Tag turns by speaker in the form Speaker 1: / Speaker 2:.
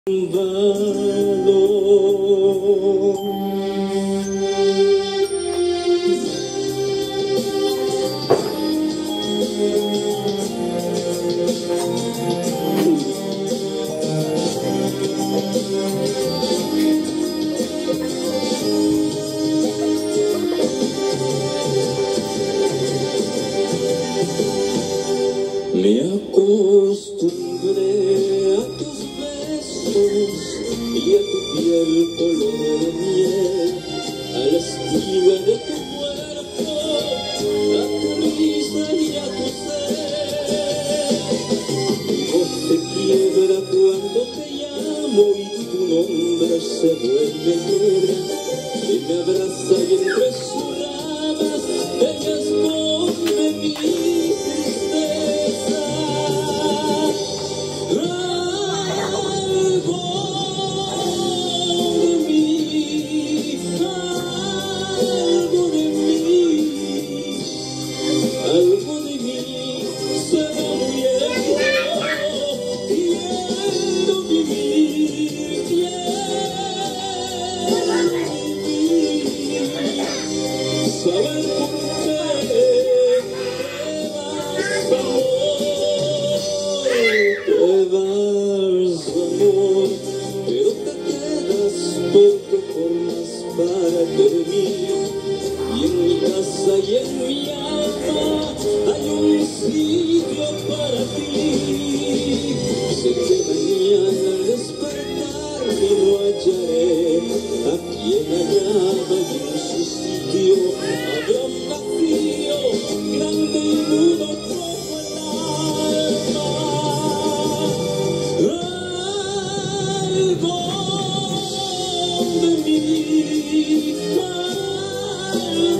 Speaker 1: Me acostumbré a tus besos y a tu piel color de miel, al estilo de tu cuerpo, a tu risa y a tu ser. Voz se quiebra cuando te llamo y tu nombre se vuelve negra y me abraza y entre sus ramas ella esconde mi tristeza. Algo de mí se va muriendo, quiero vivir, saber por qué te vas, amor, pero te quedas porque formas parte de mí. Y en mi casa y en mi alma hay un sitio para ti. Sé que mañana al despertarme lo hallaré. A quien hallaba y en su sitio habrá un vacío grande y nudo como el alma. Algo de mí.